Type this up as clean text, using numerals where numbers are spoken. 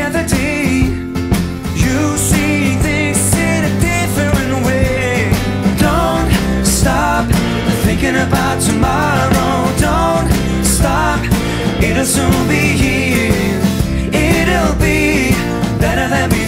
another day. You see things in a different way. Don't stop thinking about tomorrow. Don't stop, it'll soon be here. It'll be better than before.